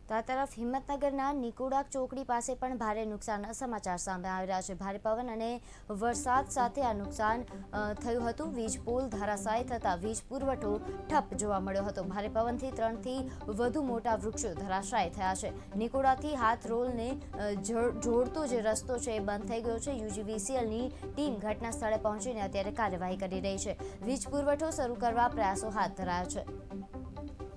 તો આ તરફ હિંમતનગરના નિકોડા ચોકડી પાસે પણ ભારે નુકસાનના સમાચાર સામે આવી રહ્યા છે। ભારે પવન અને વરસાદ સાથે આ નુકસાન થયું હતું। વીજ પોલ ધરાશાયી થતાં વીજ પુરવઠો ઠપ જોવા મળ્યો હતો। ભારે પવનથી 3 થી વધુ મોટા વૃક્ષો ધરાશાયી થયા છે। નિકોડાથી હાથરોલને જોડતો જે રસ્તો છે એ બંધ થઈ ગયો છે। યુજીવીસીએલની ટીમ ઘટના સ્થળે પહોંચીને અત્યારે કાર્યવાહી કરી રહી છે। વીજ પુરવઠો શરૂ કરવા પ્રયાસો હાથ ધરાયા છે।